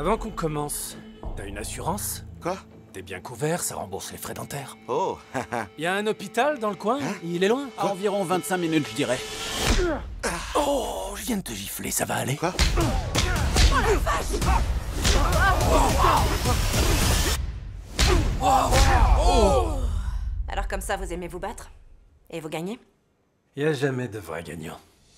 Avant qu'on commence, t'as une assurance? Quoi? T'es bien couvert, ça rembourse les frais dentaires. Oh, Y a un hôpital dans le coin? Il est loin? À environ 25 minutes, je dirais. Oh, je viens de te gifler, ça va aller? Quoi? Alors comme ça, vous aimez vous battre? Et vous gagnez? Y a jamais de vrai gagnant.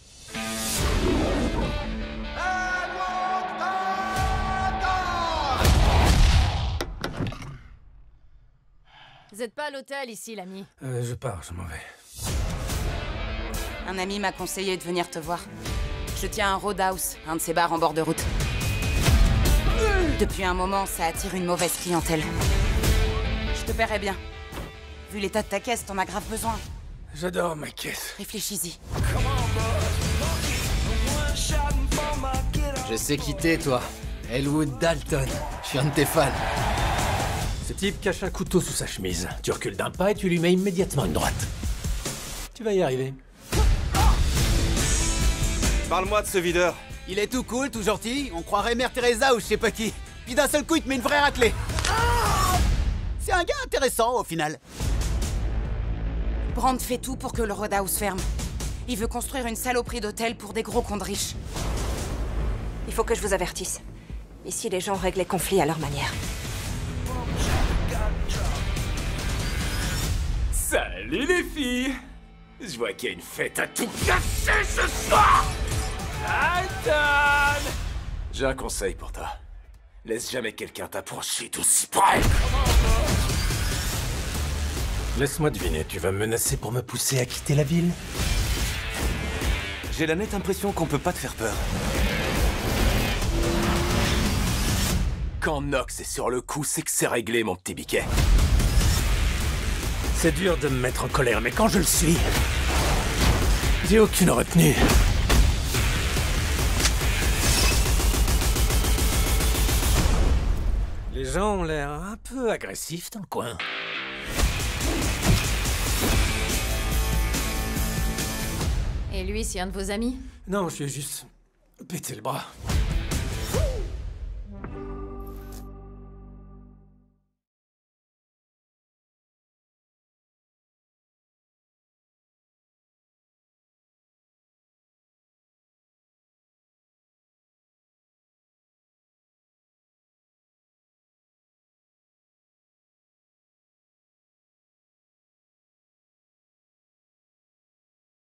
Vous êtes pas à l'hôtel ici, l'ami. Je pars, je m'en vais. Un ami m'a conseillé de venir te voir. Je tiens un Roadhouse, un de ces bars en bord de route. Depuis un moment, ça attire une mauvaise clientèle. Je te paierai bien. Vu l'état de ta caisse, t'en as grave besoin. J'adore ma caisse. Réfléchis-y. Je sais qui t'es, toi. Elwood Dalton. Je suis un de tes fans. Ce type cache un couteau sous sa chemise. Tu recules d'un pas et tu lui mets immédiatement une droite. Tu vas y arriver. Parle-moi de ce videur. Il est tout cool, tout gentil. On croirait Mère Teresa ou je sais pas qui. Puis d'un seul coup, il te met une vraie raclée. C'est un gars intéressant, au final. Brand fait tout pour que le Roadhouse ferme. Il veut construire une saloperie d'hôtel pour des gros cons de riches. Il faut que je vous avertisse. Ici, les gens règlent les conflits à leur manière. Salut les filles! Je vois qu'il y a une fête à tout casser ce soir! Dalton! J'ai un conseil pour toi. Laisse jamais quelqu'un t'approcher d'aussi près! Laisse-moi deviner, tu vas me menacer pour me pousser à quitter la ville? J'ai la nette impression qu'on peut pas te faire peur. Quand Nox est sur le coup, c'est que c'est réglé, mon petit biquet. C'est dur de me mettre en colère, mais quand je le suis, j'ai aucune retenue. Les gens ont l'air un peu agressifs dans le coin. Et lui, c'est un de vos amis? Non, je lui ai juste pété le bras.